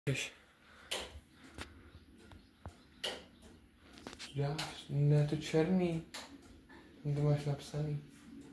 Dáš, ne, to černý. To máš napsaný.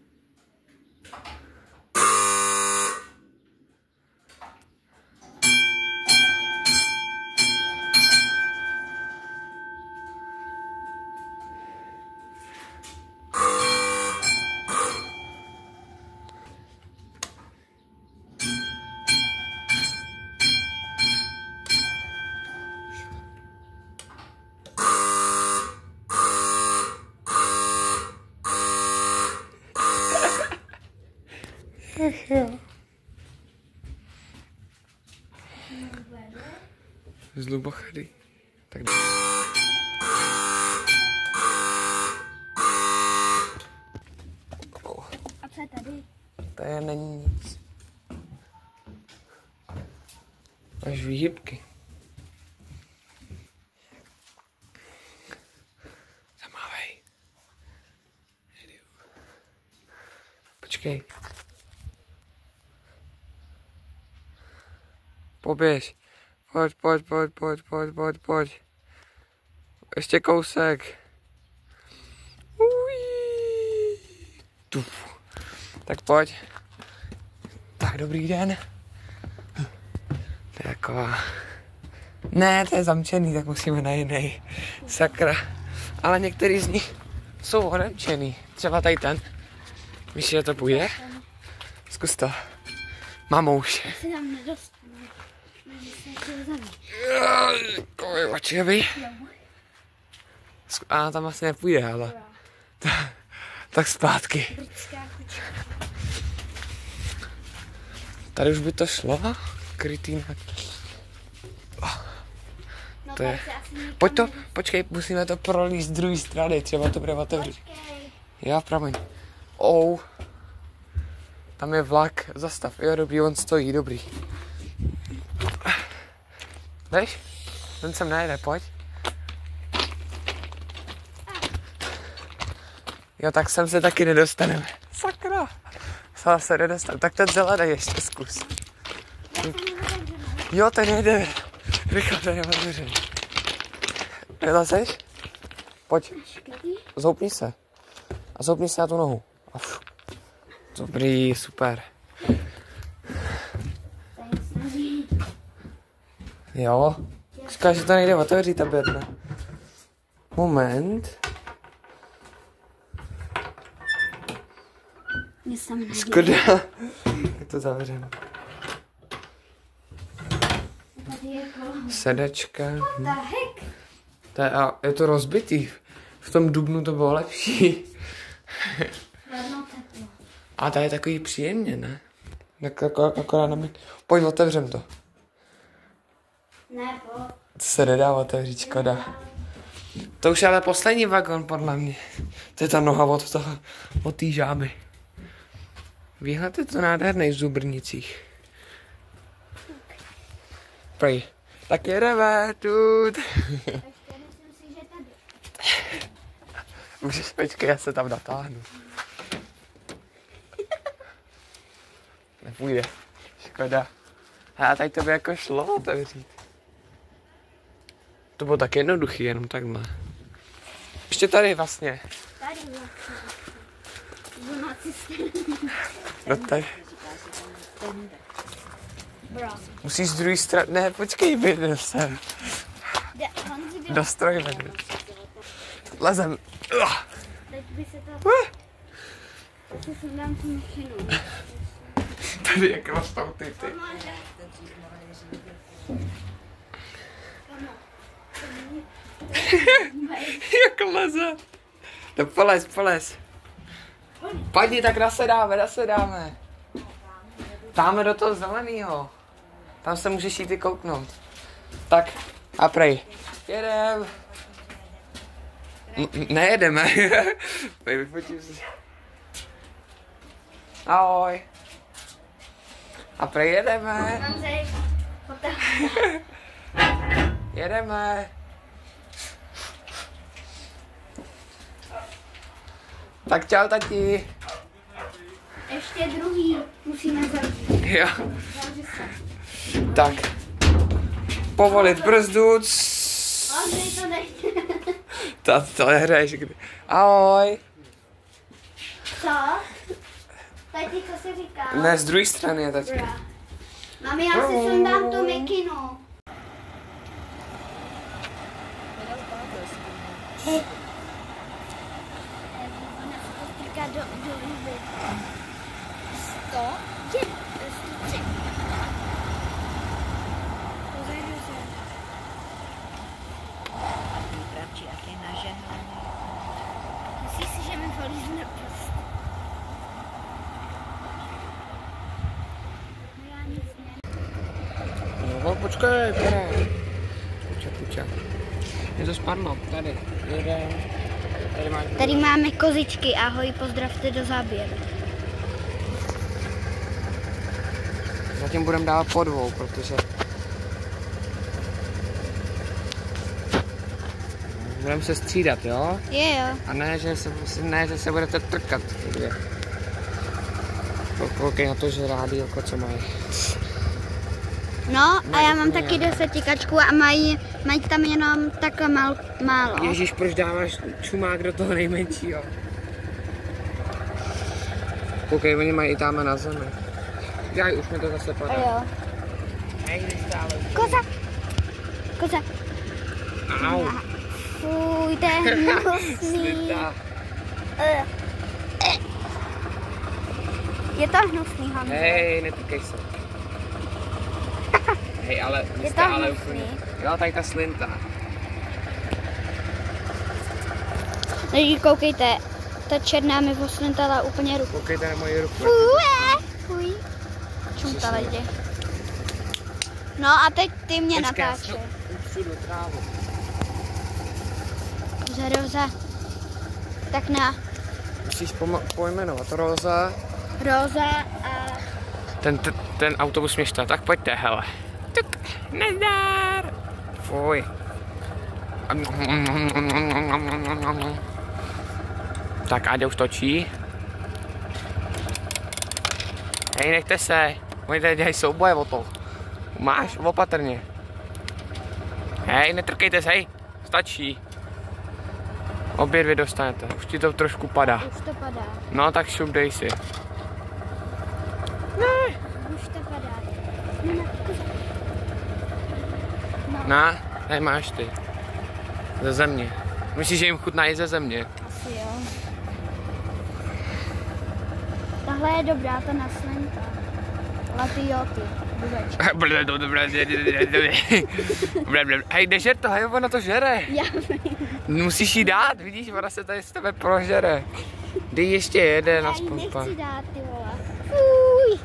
Jo. Zlubochrý. Tak a co je tady? Tady není nic. Máš výhybky. Zamávej. Počkej. Poběž. Pojď. Ještě kousek. Tak pojď. Tak, dobrý den. To je taková... Ne, to je zamčený, tak musíme na jiný. Sakra. Ale některý z nich jsou odemčený. Třeba tady ten. Víš, že to půjde? Zkus to. Mamouš. Se tam nedostanu. Kovačevi. A tam asi nepůjde, ale... Tak zpátky. Tady už by to šlo? Krytý na... To je... Pojď to, počkej, musíme to prolíst z druhé strany, třeba to bude otevřít. Já, promiň. Tam je vlak, zastav, jo, dobrý, on stojí, dobrý. Jdeš? Ten sem nejde, pojď. Jo, tak sem se taky nedostaneme. Sakra. Se nedostaneme. Tak ten zelený ještě zkus. Jo, ten nejde. Rychle, ten je otevřený. Vylezeš? Pojď. Zoupni se. A zoupni se na tu nohu. Dobrý, super. Jo. Říkáš, že to nejde otevřít, ta bedna. Moment. Škoda. Tak to zavřeme. Sedačka. Je to rozbitý. V tom dubnu to bylo lepší. A tady je takový příjemně, ne? Tak akorát na mě. Pojď, otevřem to. Ne, to se nedá otevřít, škoda. To už je ale poslední vagon, podle mě. To je ta noha od té žáby. Výhled je to nádherný v Zubrnicích. Prej. Tak jedeme, tut. Můžeš, počkej, já se tam natáhnu. Nepůjde. Škoda. A tady to by jako šlo otevřít. To bylo tak jednoduchý, jenom takhle. Ještě tady vlastně. Tady No tady. Musíš z druhé strany. Ne, počkej, bydl sem. Dostrojme. Lezem. Teď by se to... Teď si dám tu mašinu. Tady jak rostou ty. Jak leze. No polez. Padni, tak nasedáme. Dáme do toho zelenýho. Tam se můžeš jít i kouknout. Tak, a prej. Jedem. Nejedeme. Vyfotím si. Ahoj. A prej jedeme. Jedeme. Tak čau, tati. Ještě druhý musíme zavřít. Jo. Tak. Povolit brzdu. Andrej to nechce. To nehraješ kdy. Ahoj. Co? Tati, co jsi říkal? Ne, z druhé strany je tati. Mami, já si sundám tu mikinu. Ona se to strká do líby. 100? 103. Pozajdu se. Pravčí, jak je nažehnaný. Myslíš si, že mi polízne prst? No já nic ne. No, počkej, teda. Puča. Je to spadlo, tady. Jeden. Tady máš. Tady máme kozičky, ahoj, pozdravte do záběru. Zatím budeme dávat po dvou, protože budeme se střídat, jo? Jo. A ne, že se budete trkat. Koukej na to, že rádi oko, co mají. No, a já mám taky 10 kačků a mají tam jenom takhle málo. Ježíš, proč dáváš čumák do toho nejmenšího? Koukej, oni mají i tam na zemi. Já už mi to zase padá. Jo. Nejde stále. Koza. Au. Fuj, to je hnusný. Slita. Je to hnusný, Honzo. Hej, netýkej se. Hej, ale vy Je jste to ale hnusný. úplně. Jo, tady ta slinta. Lidi, koukejte, ta černá mi oslintala úplně ruku. Koukejte na moji ruku. Fuj. Čumta lidi. No a teď ty mě natáčej. Všude trávu. Roza. Tak na Musíš pojmenovat Roza. Roza a... Ten autobus mě štve, tak pojďte, hele. Tuk, nazdar. Fuj. Tak Áďa už točí. Hej, nechte se. Oni tady dělají souboje o to. Máš, opatrně. Hej, netrkejte se, hej. Stačí. Obě dvě dostanete, už ti to trošku padá. Už to padá. No tak šup, dej si. Už to padá. Na, tady máš ty. Ze země. Myslíš, že jim chutná i ze země? Asi jo. Tahle je dobrá, ta naslenka. Ale ty jo, ty. Hej, nežer to, hej, ona to žere. Já Musíš jí dát, vidíš, ona se tady z tebe prožere. Dej ještě jeden ji aspoň. nechci dát, ty vole. Fuj.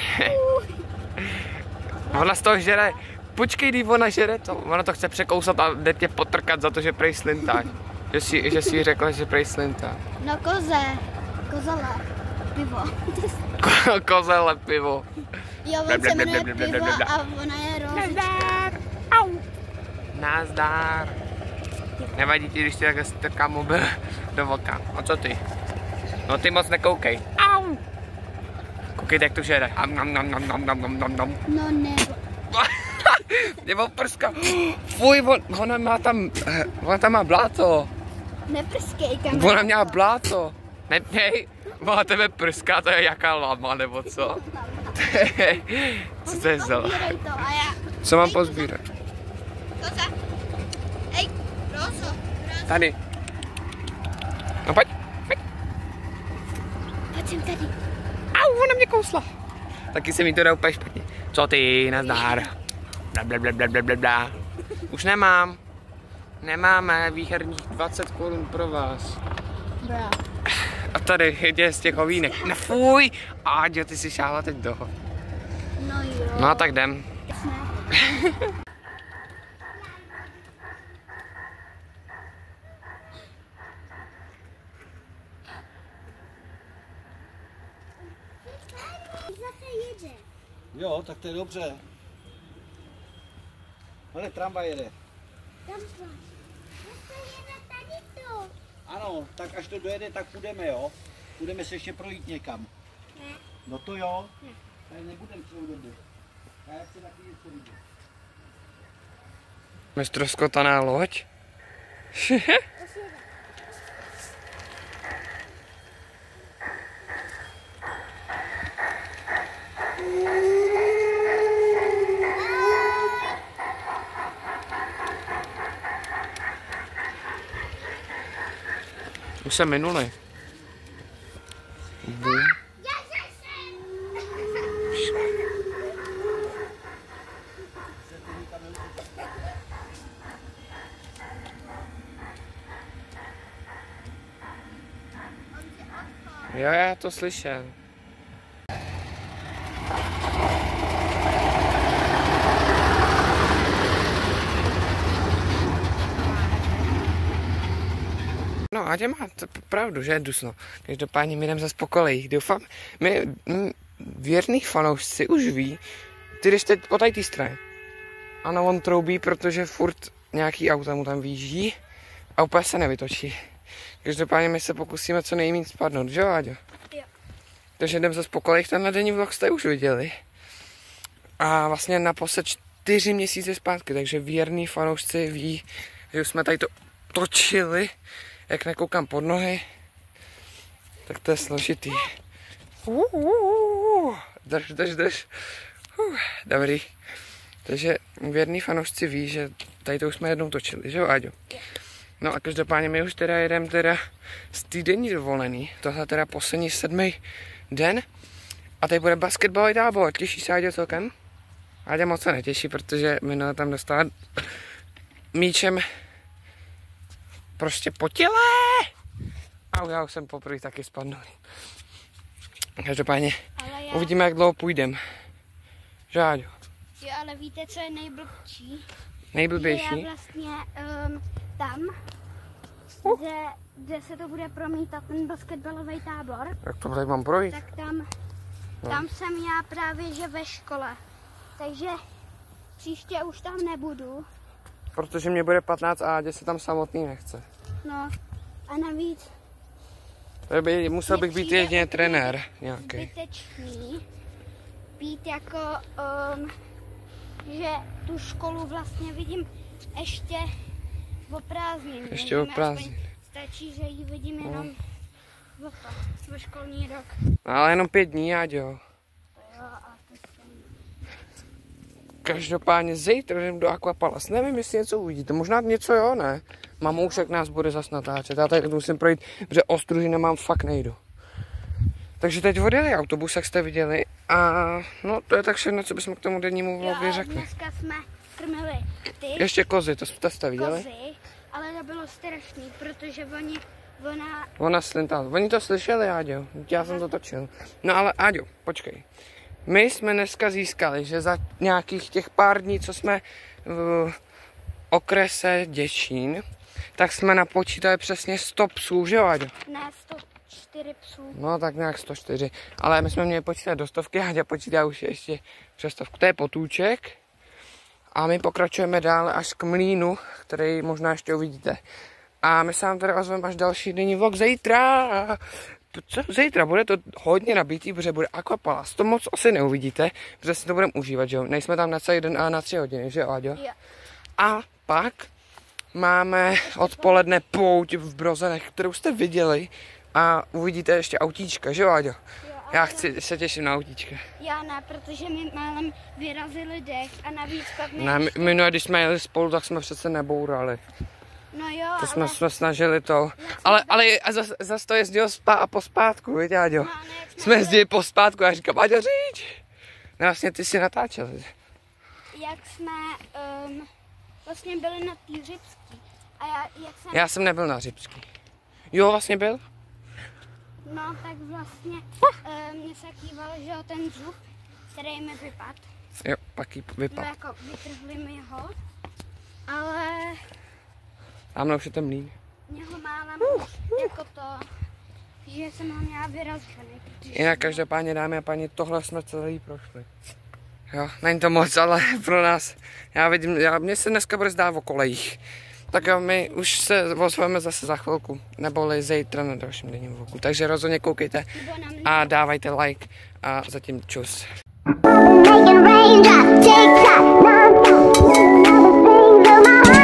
Ona z toho žere. Počkej, když ona žere to. Ona to chce překousat a jde tě potrkat za to, že prej slintáš. Že jsi řekla, že prej slintá. No kozele. Pivo. Kozele pivo. Jo, on se jmenuje pivo a ona je rozička. Au. Nazdar. Nevadí ti, když ti takhle strká mobil do voka. A co ty? No ty moc nekoukej. Au. Koukejte, jak to žere. No nebo. Nebo prska. Fuj, ona tam má bláto. Neprskej, kamarád. Ona měla bláto. Nej, ona tebe prská, to je jaká lama, nebo co? Co to je za? Pozbírej to a já. Co mám pozbírat? Koza. Hej, Rozo. Tady. No pojď. Pojď sem tady. Au, ona mě kousla. Taky se mi to dá úplně špatně. Co ty, nazdár. Blablabla. Už nemám. Nemáme výherních 20 korun pro vás. Bra. A tady jde z těch hovínek. No fuj. Áďo, ty si šáhla teď do. No jo. No tak jdem. Jo, tak to je dobře. Ale tramvaj jede. Ano, tak až to dojede, tak půjdeme, jo? Půjdeme se ještě projít někam. Ne. No to jo. Ne. Nebudeme celou dobu. A jak se taky něco vidět. Mistrovskotaná loď. Už jsem minulý. Jo, já to slyšel. No, Aďa má pravdu, že je dusno. Každopádně my jdeme zase po kolejích. Doufám, my věrný fanoušci už ví, ty jdeš teď po té straně. Ano, on troubí, protože furt nějaký auta mu tam výjíždí a úplně se nevytočí. Každopádně my se pokusíme co nejméně spadnout, že jo, Aďo? Jo. Takže jdeme zase po kolejích, tenhle denní vlog jste už viděli. A vlastně naposled 4 měsíce zpátky, takže věrný fanoušci ví, že už jsme tady to točili. Jak nekoukám pod nohy, tak to je složitý. Drž. Dobrý. Takže věrný fanoušci ví, že tady to už jsme jednou točili, že jo, Aďo? No a každopádně my už teda jedeme z týdenní dovolený. Tohle teda poslední 7. den. A tady bude basketbalový tábor. Těší se Aďo celkem? Aďa moc se netěší, protože minule tam dostala míčem prostě po těle. A já už jsem poprvé taky spadnul. Každopádně uvidíme, jak dlouho půjdem. Že, Áďo? Jo, ale víte, co je nejblbší? Nejblbější? Já vlastně tam, kde se to bude promítat ten basketbalový tábor, Jak to tady mám projít? tak tam jsem já právě že ve škole. Takže příště už tam nebudu. Protože mě bude 15 a Ádě se tam samotný nechce. No a navíc Musel bych být jedině trenér nějaký. zbytečný být jako, že tu školu vlastně vidím ještě o prázdnin. Ještě o prázdnin. Stačí, že ji vidím jenom o školní rok. No, ale jenom 5 dní, Áďo. Jo, a to Každopádně zítra jdem do Aquapalace. Nevím, jestli něco uvidíte. Možná něco jo, ne? Mamoušek nás bude zas natáčet. Já tady musím projít, protože Ostruži nemám, fakt nejdu. Takže teď odjeli autobus, jak jste viděli. A no, to je tak všechno, co bychom k tomu dennímu vlogu řekli. Dneska jsme krmili ty Ještě kozy, to jste viděli? kozy, ale to bylo strašný, protože Ona slintala. Oni to slyšeli, Áďo. Já jsem to točil. No ale Áďo, počkej. My jsme dneska získali, že za nějakých těch pár dní, co jsme v okrese Děčín, tak jsme napočítali přesně 100 psů, že jo, Áďo? Ne, 104 psů. No tak nějak 104. Ale my jsme měli počítat do 100, Áďa počítá už ještě přes 100. To je potůček. A my pokračujeme dále až k mlýnu, který možná ještě uvidíte. A my se vám tady ozveme až další denní vlog zítra. Co? Zítra bude to hodně nabitý, protože bude Aquapalace. To moc asi neuvidíte, protože si to budeme užívat, že jo? Nejsme tam na celý den, ale na 3 hodiny, že jo, Áďo? Jo. A pak máme odpoledne pouť v Brozenech, kterou jste viděli. A uvidíte ještě autíčka, že jo, Áďo? Já se těším na autíčka. Já ne, protože mi málem vyrazili dech a navíc pak Minule, když jsme jeli spolu, tak jsme přece nebourali. No jo, To jsme snažili to. Ale zase to jezdilo pospátku, víte, Áďo? No, Jsme jezdili pospátku a já říkám, Áďo, řiď. No vlastně ty si natáčel. jak jsme vlastně byli na té Řipský. A Já jsem nebyl na Řipský. Jo, vlastně byl? No, tak vlastně mě se kýval, že jo, ten zub, který mi vypadl. Jo, pak jí No, vypadl. jako vytrhli mi ho, ale Tamhle už je ten mlýn. mě ho málem jako to, že jsem ho měla vyražený. Jinak každopádně, dámy a páni, tohle jsme celý prošli. Jo, není to moc, ale pro nás, mně se dneska bude zdát o kolejích. Tak jo, my už se ozveme zase za chvilku, neboli zítra na dalším denním vlogu. Takže rozhodně koukejte a dávajte like a zatím čus. Making raindrops, tick-tock, non-stop. All the things in my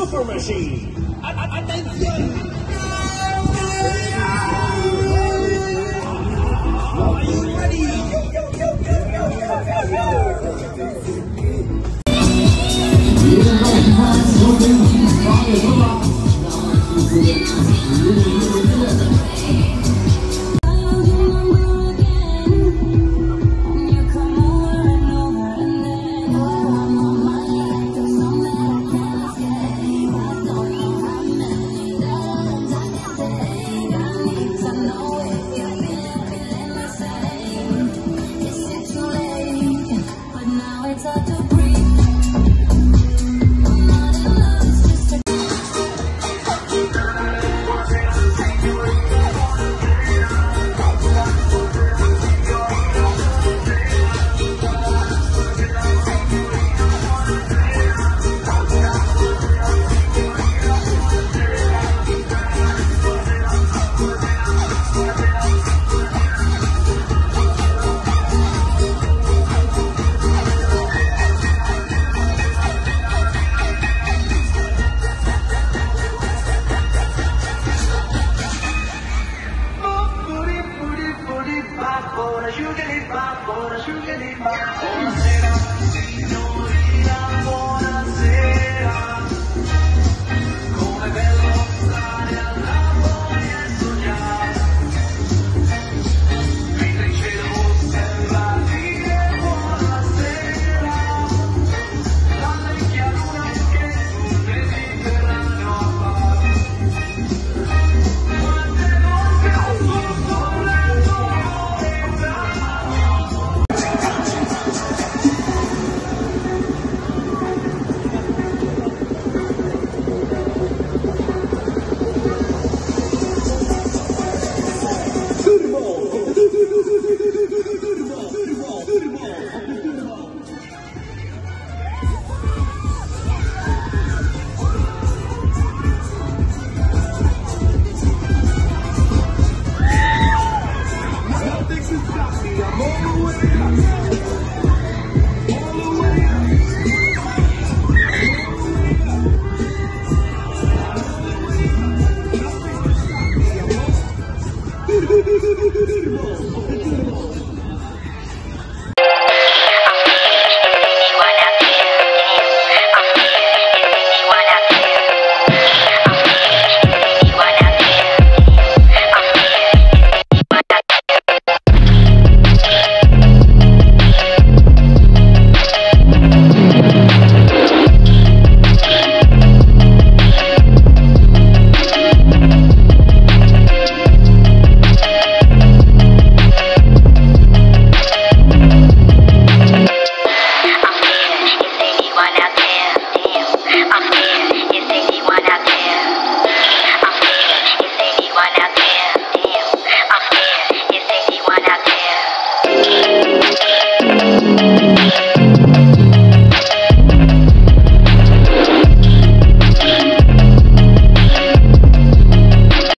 Super Machine. Attention! Are you ready? Go, go, go, go, go.